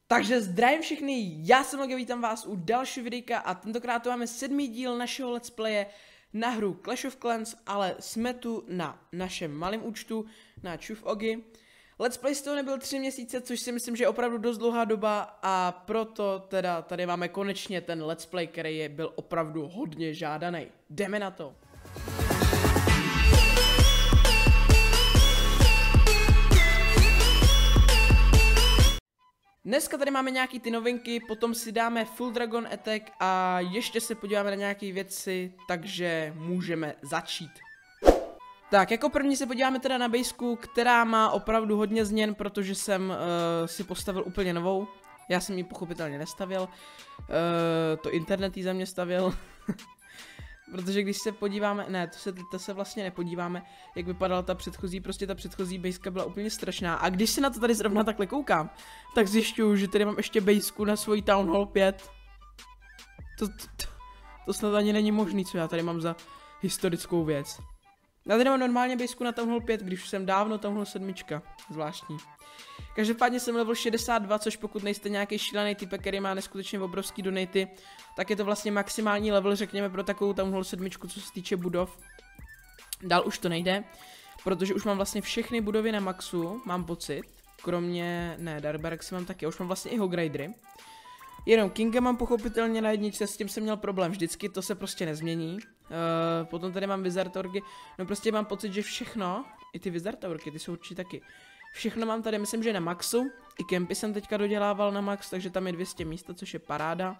Takže zdravím všechny, já jsem Logan, vítám vás u dalšího videjka a tentokrát tu máme 7. díl našeho let's playe na hru Clash of Clans, ale jsme tu na našem malém účtu, na ChuFOGgy. Let's play z toho nebyl 3 měsíce, což si myslím, že je opravdu dost dlouhá doba a proto teda tady máme konečně ten let's play, který byl opravdu hodně žádaný. Jdeme na to! Dneska tady máme nějaký ty novinky, potom si dáme Full Dragon Attack a ještě se podíváme na nějaké věci, takže můžeme začít. Tak, jako první se podíváme teda na baseku, která má opravdu hodně změn, protože jsem si postavil úplně novou. Já jsem ji pochopitelně nestavěl, to internet ji za mě stavěl. Protože když se podíváme, ne, to se vlastně nepodíváme, jak vypadala ta předchozí, prostě ta předchozí baseka byla úplně strašná. A když se na to tady zrovna takhle koukám, tak zjišťuju, že tady mám ještě baseku na svojí Town Hall 5. To snad ani není možný, co já tady mám za historickou věc. Já tady mám normálně baseku na Town Hall 5, když jsem dávno Town Hall 7, zvláštní. Každopádně jsem level 62, což pokud nejste nějaký šílený typ, který má neskutečně obrovský donaty, tak je to vlastně maximální level, řekněme, pro takovou Town Hall 7, co se týče budov. Dál už to nejde, protože už mám vlastně všechny budovy na maxu, mám pocit, kromě, ne, Darbarek si mám taky, už mám vlastně i Hogridery. Jenom Kinga mám pochopitelně na jedničce, s tím jsem měl problém vždycky, to se prostě nezmění. Potom tady mám Wizard Orgy, no prostě mám pocit, že všechno, i ty Wizard Orgy, ty jsou určitě taky. Všechno mám tady, myslím, že na maxu, i kempy jsem teďka dodělával na max, takže tam je 200 místa, což je paráda.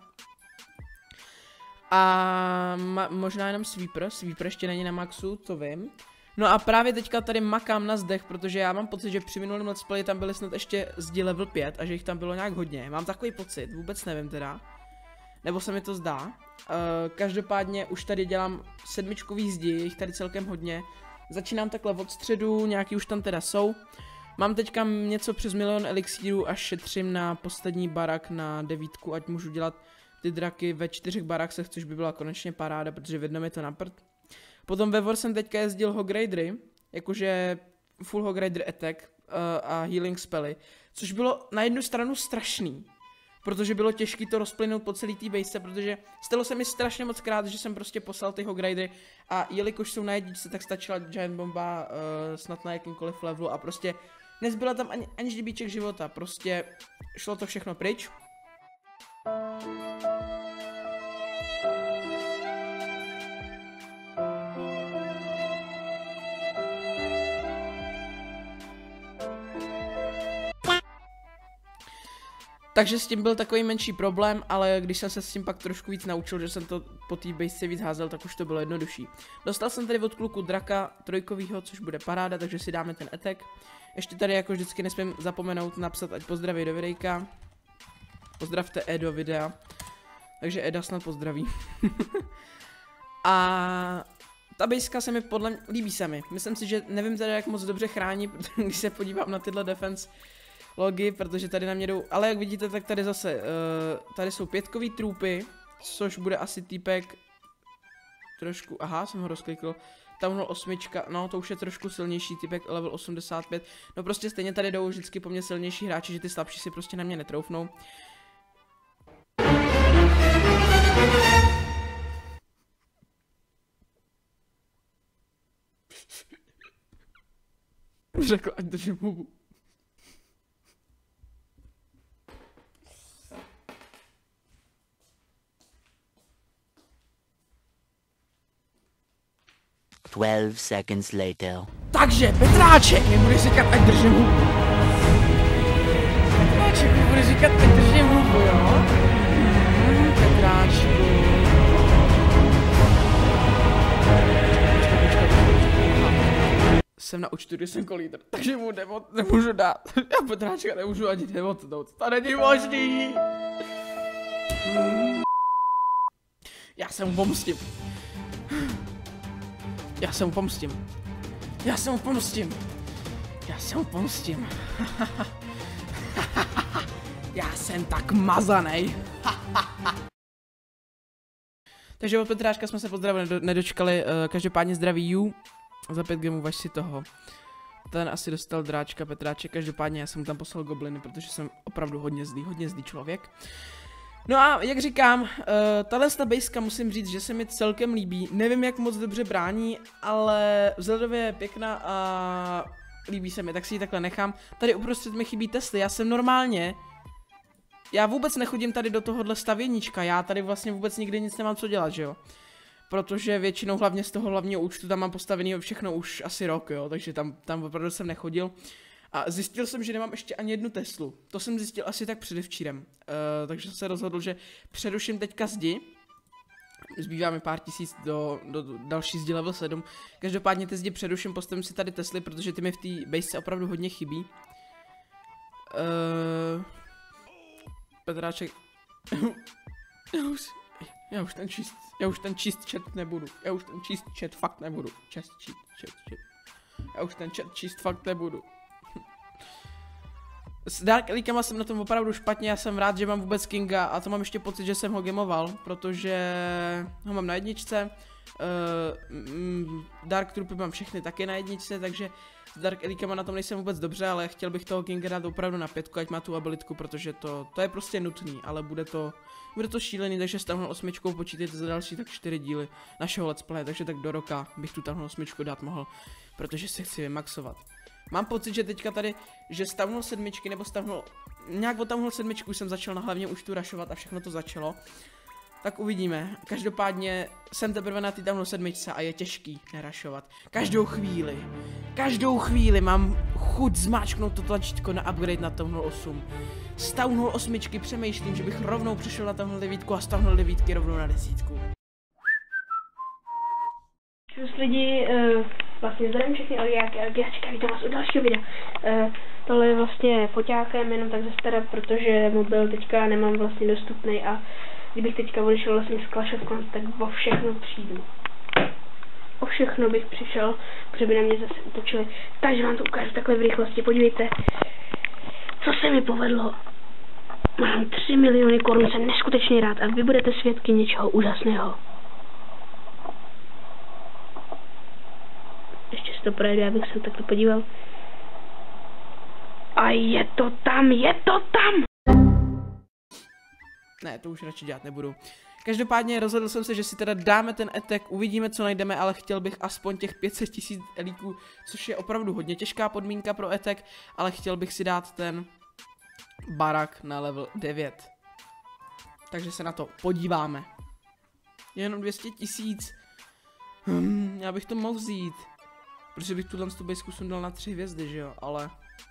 A možná jenom Sweeper ještě není na maxu, to vím. No a právě teďka tady makám na zdech, protože já mám pocit, že při minulém let's play tam byly snad ještě zdi level 5 a že jich tam bylo nějak hodně. Mám takový pocit, vůbec nevím teda. Nebo se mi to zdá. Každopádně už tady dělám 7 zdi, je jich tady celkem hodně. Začínám takhle od středu, nějaký už tam teda jsou. Mám teďka něco přes 1 000 000 elixírů a šetřím na poslední barak na 9, ať můžu dělat ty draky ve 4 baraksech, což by byla konečně paráda, protože v jednom je to na prd. Potom ve War jsem teďka jezdil Hogridery, jakože full Hogrider attack a healing spelly, což bylo na jednu stranu strašný, protože bylo těžké to rozplynout po celý té base, protože stalo se mi strašně moc krát, že jsem prostě poslal ty Hogridery a jelikož jsou na jedničce, tak stačila Giant Bomba snad na jakýmkoliv levelu a prostě nezbyla tam ani ždibíček života, prostě šlo to všechno pryč. Takže s tím byl takový menší problém, ale když jsem se s tím pak trošku víc naučil, že jsem to po té base víc házel, tak už to bylo jednodušší. Dostal jsem tady od kluku draka trojkovýho, což bude paráda, takže si dáme ten attack. Ještě tady jako vždycky nesmím zapomenout napsat, ať pozdraví do videjka. Pozdravte E do videa. Takže Eda snad pozdraví. A ta baseka se mi líbí se mi. Myslím si, že nevím teda, jak moc dobře chrání, když se podívám na tyhle defense logy, protože tady na mě jdou, ale jak vidíte, tak tady zase, tady jsou 5kový trůpy, což bude asi týpek trošku, aha, jsem ho rozklikl, tam 8, no to už je trošku silnější týpek, level 85, no prostě stejně tady jdou vždycky po mně silnější hráči, že ty slabší si prostě na mě netroufnou. Řekl, ať držím hubu. Seconds later. Takže, Petráček mi bude říkat, ať držím hubu. Petráček mi bude říkat, ať držím hubu, jo? Petráčku. Jsem na účtu, když jsem kolídr, takže mu demot nemůžu dát. Já Petráčka nemůžu ani demotnout. To není možný. Já se mu pomstím. Já se mu pomstím. Já se mu pomstím. Já se mu pomstím. Já jsem tak mazanej. Takže od Petráška jsme se pozdravili, nedočkali. Každopádně zdraví you. Za 5 gemů vaš si toho. ten asi dostal dráčka, Petráček, každopádně já jsem mu tam poslal gobliny, protože jsem opravdu hodně zlý člověk. No a jak říkám, tahle bejska musím říct, že se mi celkem líbí, nevím jak moc dobře brání, ale vzhledově je pěkná a líbí se mi, tak si ji takhle nechám. Tady uprostřed mi chybí Tesly, já vůbec nechodím tady do tohohle stavěníčka, já tady vlastně vůbec nikdy nic nemám co dělat, že jo. Protože většinou hlavně z toho hlavního účtu tam mám postavený všechno už asi rok, jo, takže tam opravdu jsem nechodil. A zjistil jsem, že nemám ještě ani jednu Teslu. To jsem zjistil asi tak předevčírem. Takže jsem se rozhodl, že přeruším teďka zdi. Zbývá mi pár tisíc do další zdi level 7. Každopádně ty zdi přeruším, postavím si tady Tesly, protože ty mi v té base opravdu hodně chybí. Petráček. Já už ten číst chat nebudu. Já už ten číst chat fakt nebudu. Já už ten chat číst fakt nebudu. S Dark Elíkama jsem na tom opravdu špatně, já jsem rád, že mám vůbec Kinga a to mám ještě pocit, že jsem ho gamoval, protože ho mám na jedničce. Dark Troopy mám všechny taky na jedničce, takže s Dark Elíkama na tom nejsem vůbec dobře, ale chtěl bych toho Kinga dát opravdu na 5, ať má tu abilitku, protože to je prostě nutný, ale bude to šílený, takže s tamhle 8 počítejte za další tak 4 díly našeho let's play, takže tak do roka bych tu tamhle 8 dát mohl, protože se chci vymaxovat. Mám pocit, že teďka tady, že stavnul 7 nebo nějak od tamhle 7 jsem začal na hlavně už tu rašovat a všechno to začalo. Tak uvidíme. Každopádně jsem teprve na té tamhle 7 a je těžký nerašovat. Každou chvíli mám chuť zmáčknout to tlačítko na upgrade na tamhle 8. Z tamhle 8 přemýšlím, že bych rovnou přešel na tamhle 9 a z tamhle 9 rovnou na 10. Čus lidi, vlastně zdravím všechny Algiáčka, vítám vás u dalšího videa. Tohle je vlastně foťákem, jenom tak ze staré, protože mobil teďka nemám vlastně dostupný a kdybych teďka odešel vlastně z Clash of Clans, tak o všechno přijdu. O všechno bych přišel, protože by na mě zase útočili. Takže vám to ukážu takhle v rychlosti, podívejte, co se mi povedlo. Mám 3 miliony korun, jsem neskutečně rád a vy budete svědky něčeho úžasného. Ještě si to projde, abych se takto podíval. A je to tam! Ne, to už radši dělat nebudu. Každopádně rozhodl jsem se, že si teda dáme ten attack, uvidíme, co najdeme, ale chtěl bych aspoň těch 500 000 elíků, což je opravdu hodně těžká podmínka pro attack, ale chtěl bych si dát ten barak na level 9. Takže se na to podíváme. Jenom 200 000. Já bych to mohl vzít. Protože bych tuhle bejsku sundal na 3 hvězdy, že jo, ale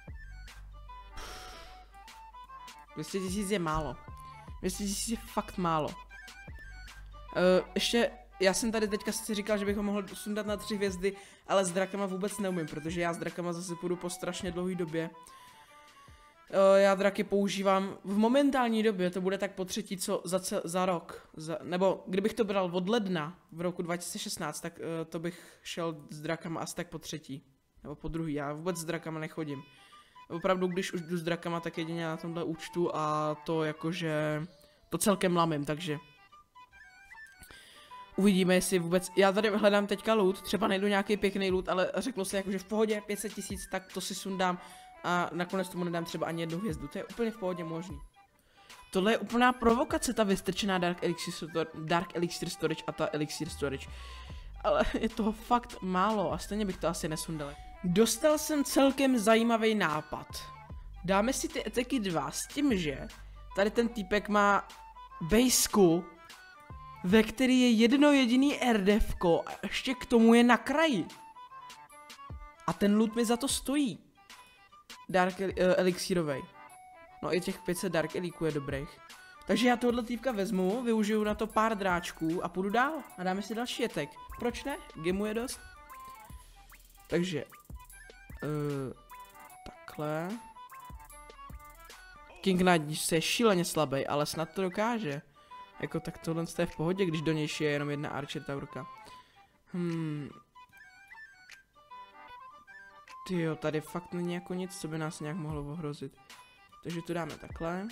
200 000 je málo. 200 000 je fakt málo. Ještě, já jsem tady teďka si říkal, že bych ho mohl sundat na 3 hvězdy, ale s drakama vůbec neumím, protože já s drakama zase půjdu po strašně dlouhé době. Já draky používám v momentální době, to bude tak po třetí, co za rok. Nebo kdybych to bral od ledna v roku 2016, tak to bych šel s drakama asi tak po třetí. Nebo po druhý, já vůbec s drakama nechodím. Opravdu, když už jdu s drakama, tak jedině na tomhle účtu a to jakože to celkem lamím, takže uvidíme, jestli vůbec, já tady hledám teďka loot, třeba najdu nějaký pěkný loot, ale řeknu si jakože v pohodě 500 000, tak to si sundám a nakonec tomu nedám třeba ani 1 hvězdu, to je úplně v pohodě možný. Tohle je úplná provokace, ta vystrčená Dark Elixir Storage a ta Elixir Storage. Ale je toho fakt málo a stejně bych to asi nesundal. Dostal jsem celkem zajímavý nápad. Dáme si ty attacky 2 s tím, že tady ten týpek má bejsku, ve který je jedno jediný RDFko a ještě k tomu je na kraji. A ten loot mi za to stojí. Dark Elixírovej. No i těch 500 Dark Elíků je dobrých. Takže já tohle týpka vezmu, využiju na to pár dráčků a půjdu dál. A dáme si další attack. Proč ne? Gamu je dost. Takže takhle. King Knight je šíleně slabý, ale snad to dokáže. Jako tak tohle je v pohodě, když do něj je jenom jedna Archer Towerka. Tyjo, tady fakt není jako nic, co by nás nějak mohlo ohrozit. Takže to dáme takhle.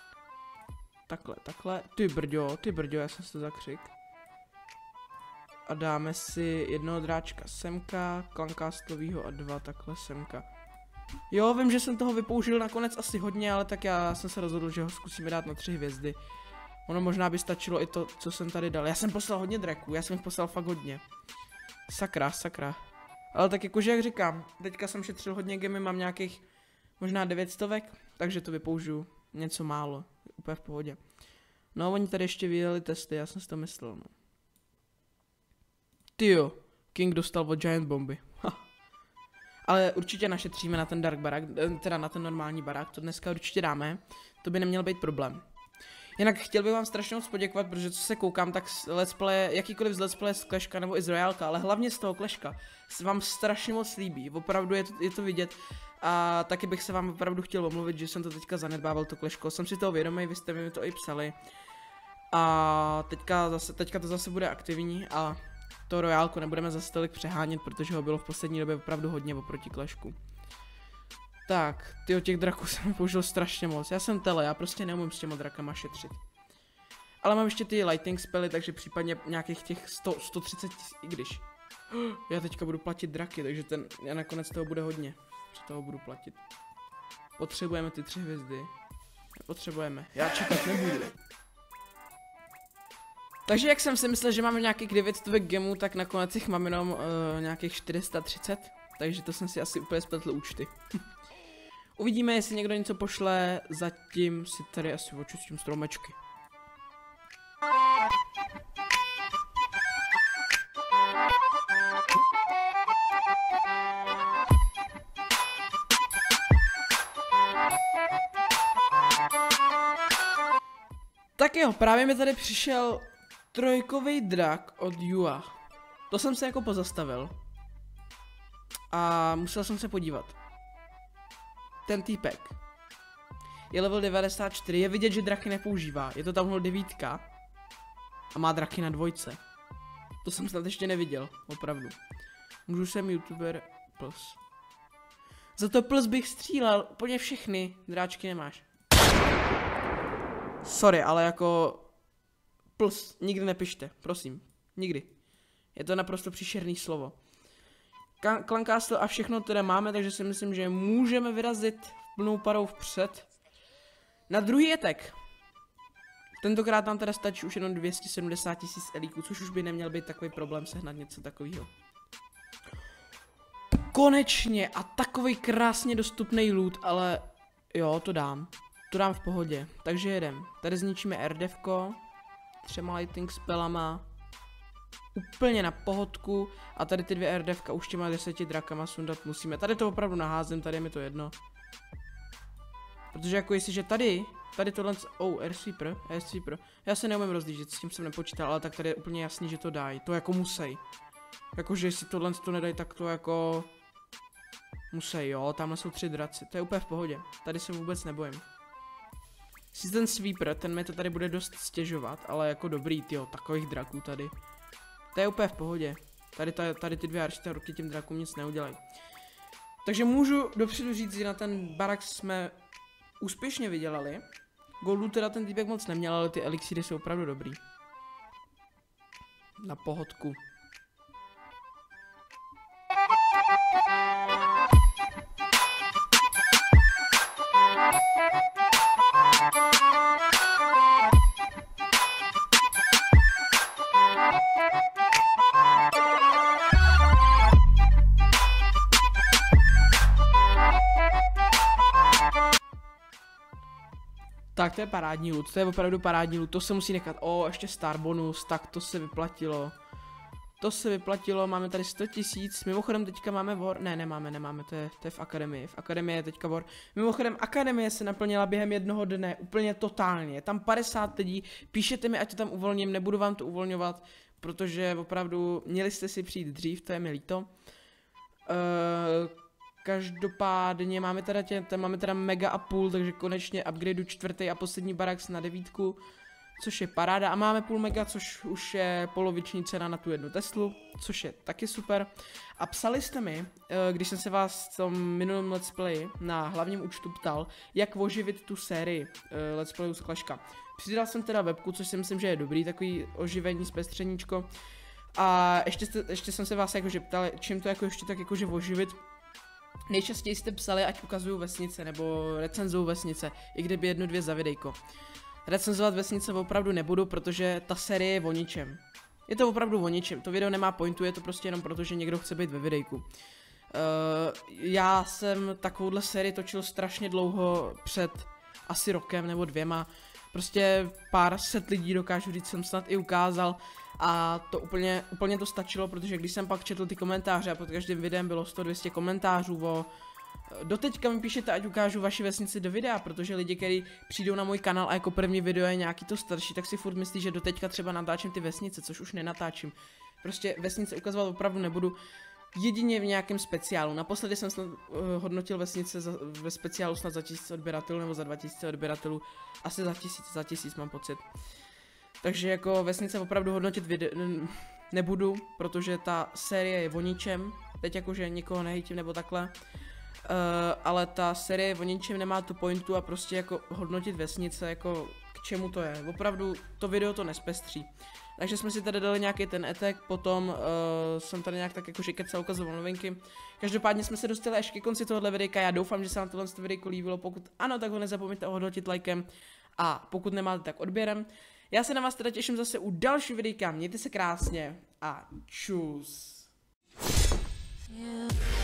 Takhle. Ty brďo, já jsem si to zakřik. a dáme si jednoho dráčka semka, klankástovýho a 2 takhle semka. Jo, vím, že jsem toho vypoužil nakonec asi hodně, ale tak já jsem se rozhodl, že ho zkusíme dát na 3 hvězdy. Ono možná by stačilo i to, co jsem tady dal. Já jsem poslal hodně draků, já jsem jich poslal fakt hodně. Sakra, sakra. Ale tak jakože jak říkám, teďka jsem šetřil hodně gemy, mám nějakých možná 900, takže to vypoužiju něco málo, úplně v pohodě. No oni tady ještě vydali testy, já jsem si to myslel, no. Tyjo, King dostal od Giant Bomby. Ale určitě našetříme na ten Dark barák, teda na ten normální barák, to dneska určitě dáme, to by neměl být problém. Jinak chtěl bych vám strašně moc poděkovat, protože co se koukám, tak let's play, jakýkoliv z let's play z Clashka nebo i z Royálka, ale hlavně z toho Clashka se vám strašně moc líbí, opravdu je to vidět. A taky bych se vám opravdu chtěl omluvit, že jsem to teďka zanedbával, to Clashko, jsem si toho vědomý, vy jste mi to i psali. A teďka to zase bude aktivní a to Royálko nebudeme zase tolik přehánět, protože ho bylo v poslední době opravdu hodně oproti Clashku. Tak, těch draků jsem použil strašně moc, já jsem tele, já prostě neumím s těma drakama šetřit. Ale mám ještě ty lighting spely, takže případně nějakých těch 130 000, i když. Já teďka budu platit draky, takže já nakonec toho bude hodně, co toho budu platit. Potřebujeme ty 3 hvězdy. Nepotřebujeme, já čekat nebudu. Takže jak jsem si myslel, že máme nějakých 900 gemů, tak nakonec jich mám jenom nějakých 430. Takže to jsem si asi úplně spletl účty. Uvidíme, jestli někdo něco pošle, zatím si tady asi očistím stromečky. Tak jo, právě mi tady přišel trojkový drak od Yua. To jsem se jako pozastavil. A musel jsem se podívat. Ten týpek je level 94, je vidět, že draky nepoužívá. Je to tamhle 9 a má draky na 2. To jsem snad ještě neviděl, opravdu. Můžu jsem youtuber plus. Za to plus bych střílel, úplně všechny dráčky nemáš. Sorry, ale jako plus nikdy nepište, prosím, nikdy. Je to naprosto příšerný slovo. Klankástle a všechno teda máme, takže si myslím, že můžeme vyrazit plnou parou vpřed. Na druhý etek. Tentokrát nám teda stačí už jenom 270 000 elíků, což už by neměl být takový problém sehnat něco takového. Konečně a takový krásně dostupný loot, ale jo, to dám. To dám v pohodě, takže jedem. Tady zničíme RDFko, 3 lighting spellama. Úplně na pohodku a tady ty 2 RDFka už těma 10 drakama sundat musíme. Tady to opravdu naházím, tady je mi to jedno. Protože jako jestliže tady tohle, airsweeper, já se neumím rozlížet, s tím jsem nepočítal, ale tak tady je úplně jasný, že to dají, to jako musí. Jakože jestli tohle to nedají, tak to jako musí, jo, tamhle jsou 3 draci, to je úplně v pohodě, tady se vůbec nebojím. Si ten sweeper, ten mi to tady bude dost stěžovat, ale jako dobrý, tyjo, takových draků tady. To je úplně v pohodě. Tady ty 2 arštarky těm drakům nic neudělají. Takže můžu dopředu říct, že na ten barak jsme úspěšně vydělali. Goldu teda ten týpek moc neměl, ale ty elixíry jsou opravdu dobrý. Na pohodku. Tak to je parádní loot, to je opravdu parádní loot, to se musí nechat, ještě star bonus, tak to se vyplatilo. To se vyplatilo, máme tady 100 000, mimochodem teďka máme war, nemáme, to je v akademii je teďka war. Mimochodem akademie se naplnila během jednoho dne, úplně totálně, je tam 50 lidí, píšete mi, ať to tam uvolním, nebudu vám to uvolňovat, protože opravdu měli jste si přijít dřív, to je mi líto. Každopádně máme teda mega a půl, takže konečně upgradeu 4. a poslední barák na 9, což je paráda. A máme půl mega, což už je poloviční cena na tu jednu Teslu, což je taky super. A psali jste mi, když jsem se vás v tom minulém let's play na hlavním účtu ptal, jak oživit tu sérii let's playů z Clashka. Přidal jsem teda webku, což si myslím, že je dobrý, takový oživení zpestřeníčko. A ještě jsem se vás jakože ptal, čím to jako ještě tak jakože oživit. Nejčastěji jste psali, ať ukazuju vesnice, nebo recenzuju vesnice, i kdyby 1-2 za videjko. Recenzovat vesnice opravdu nebudu, protože ta série je o ničem. Je to opravdu o ničem, to video nemá pointu, je to prostě jenom proto, že někdo chce být ve videjku. Já jsem takovouhle sérii točil strašně dlouho, před asi rokem nebo 2. Prostě pár set lidí dokážu říct, jsem snad i ukázal a to úplně to stačilo, protože když jsem pak četl ty komentáře a pod každým videem bylo 100-200 komentářů doteďka mi píšete, ať ukážu vaši vesnici do videa, protože lidi, kteří přijdou na můj kanál a jako první video je nějaký to starší, tak si furt myslí, že doteďka třeba natáčím ty vesnice, což už nenatáčím. Prostě vesnice ukazovat opravdu nebudu, jedině v nějakém speciálu. Naposledy jsem snad hodnotil vesnice ve speciálu snad za 1000 odběratelů nebo za 2000 odběratelů, asi za 1000 mám pocit. Takže jako vesnice opravdu hodnotit nebudu, protože ta série je o ničem, teď jakože nikoho nehejtím nebo takhle. Ale ta série o ničem nemá tu pointu a prostě jako hodnotit vesnice, jako k čemu to je. Opravdu to video to nespestří. Takže jsme si tady dali nějaký ten etek, potom jsem tady nějak tak jako kecal ukazoval novinky. Každopádně jsme se dostali až ke konci tohohle videa, já doufám, že se vám tohle videjko líbilo, pokud ano, tak ho nezapomeňte ohodnotit lajkem a pokud nemáte, tak odběrem. Já se na vás teda těším zase u dalšího videjka, mějte se krásně a čus. Yeah.